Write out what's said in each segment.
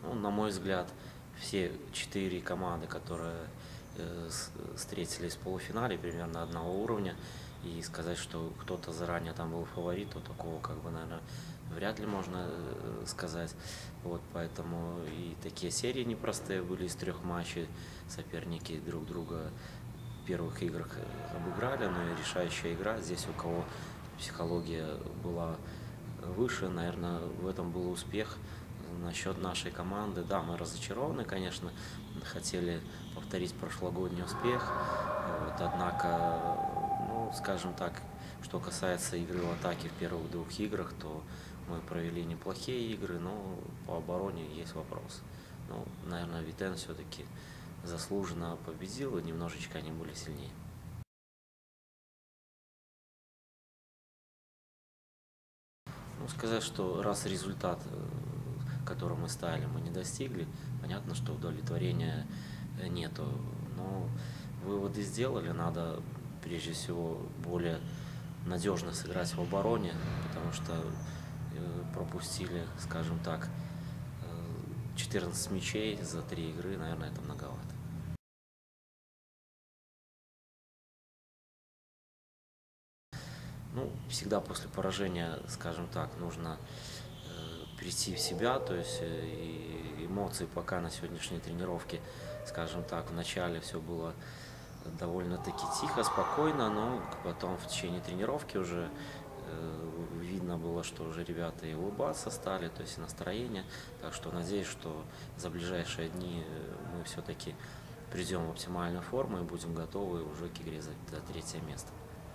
Ну, на мой взгляд, все 4 команды, которые встретились в полуфинале, примерно одного уровня. И сказать, что кто-то заранее там был фаворит, то такого, как бы, наверное, вряд ли можно сказать. Вот, поэтому и такие серии непростые были из 3 матчей. Соперники друг друга в первых играх обыграли, но и решающая игра. Здесь у кого психология была выше, наверное, в этом был успех. Насчет нашей команды, да, мы разочарованы, конечно, хотели повторить прошлогодний успех, вот, однако, ну, скажем так, что касается игры в атаке в первых 2 играх, то мы провели неплохие игры, но по обороне есть вопрос. Ну, наверное, Витен все-таки заслуженно победил, и немножечко они были сильнее. Ну, сказать, что раз результат, который мы ставили, мы не достигли, понятно, что удовлетворения нету. Но выводы сделали, надо прежде всего более надежно сыграть в обороне, потому что пропустили, скажем так, 14 мячей за 3 игры, наверное, это многовато. Ну, всегда после поражения, скажем так, нужно прийти в себя, то есть и эмоции пока на сегодняшней тренировке, скажем так, в начале все было довольно-таки тихо, спокойно, но потом в течение тренировки уже видно было, что уже ребята и улыбаться стали, то есть и настроение. Так что надеюсь, что за ближайшие дни мы все-таки придем в оптимальную форму и будем готовы уже к игре за 3-е место.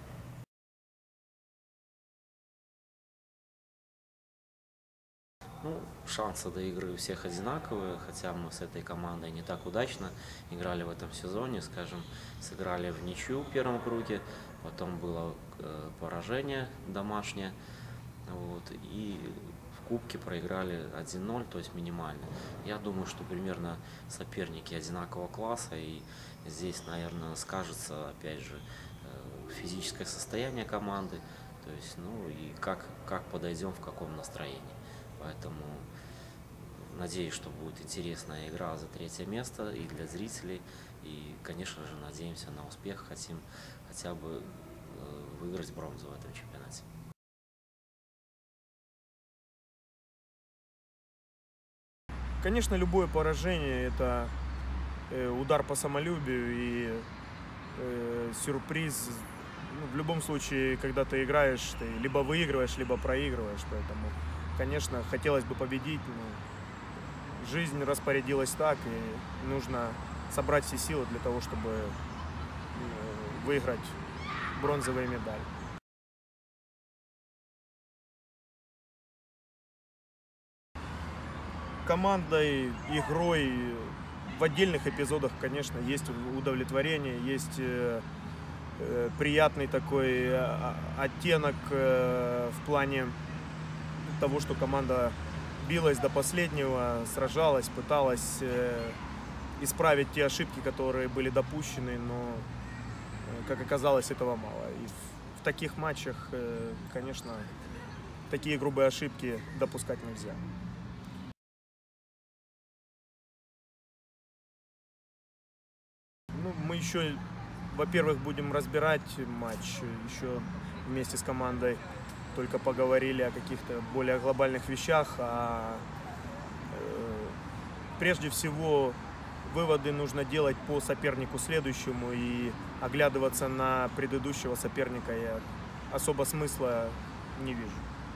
Ну, шансы до игры у всех одинаковые, хотя мы с этой командой не так удачно играли в этом сезоне, скажем, сыграли в ничью в первом круге, потом было поражение домашнее, вот, и в кубке проиграли 1-0, то есть минимально. Я думаю, что примерно соперники одинакового класса, и здесь, наверное, скажется, опять же, физическое состояние команды, то есть, ну, и как подойдем, в каком настроении. Поэтому надеюсь, что будет интересная игра за 3-е место и для зрителей. И, конечно же, надеемся на успех. Хотим хотя бы выиграть бронзу в этом чемпионате. Конечно, любое поражение – это удар по самолюбию и сюрприз. Ну, в любом случае, когда ты играешь, ты либо выигрываешь, либо проигрываешь. Поэтому, конечно, хотелось бы победить, но жизнь распорядилась так, и нужно собрать все силы для того, чтобы выиграть бронзовые медали. Командой, игрой в отдельных эпизодах, конечно, есть удовлетворение, есть приятный такой оттенок в плане того, что команда билась до последнего, сражалась, пыталась исправить те ошибки, которые были допущены, но, как оказалось, этого мало. И в таких матчах, конечно, такие грубые ошибки допускать нельзя. Ну, мы еще, во-первых, будем разбирать матч, еще вместе с командой только поговорили о каких-то более глобальных вещах, прежде всего выводы нужно делать по сопернику следующему, и оглядываться на предыдущего соперника я особо смысла не вижу.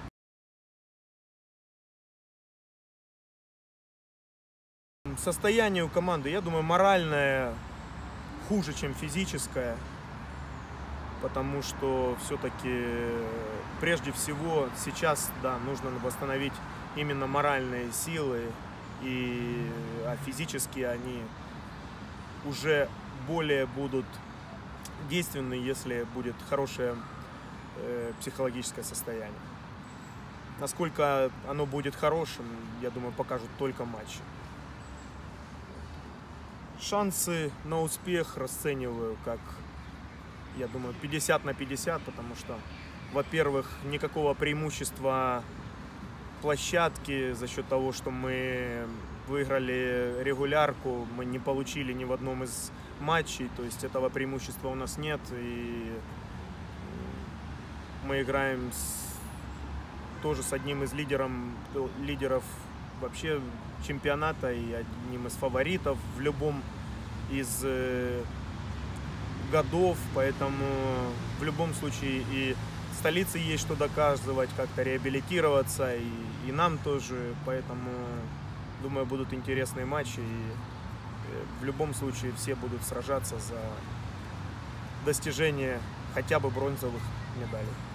Состояние у команды, я думаю, моральное хуже, чем физическое, потому что все-таки прежде всего сейчас, да, нужно восстановить именно моральные силы, а физически они уже более будут действенны, если будет хорошее психологическое состояние. Насколько оно будет хорошим, я думаю, покажут только матчи. Шансы на успех расцениваю как, я думаю, 50 на 50, потому что, во-первых, никакого преимущества площадки за счет того, что мы выиграли регулярку, мы не получили ни в одном из матчей, то есть этого преимущества у нас нет, и мы играем тоже с одним из лидеров вообще чемпионата и одним из фаворитов в любом из годов, поэтому в любом случае и столице есть что доказывать, как-то реабилитироваться, и нам тоже, поэтому, думаю, будут интересные матчи, и в любом случае все будут сражаться за достижение хотя бы бронзовых медалей.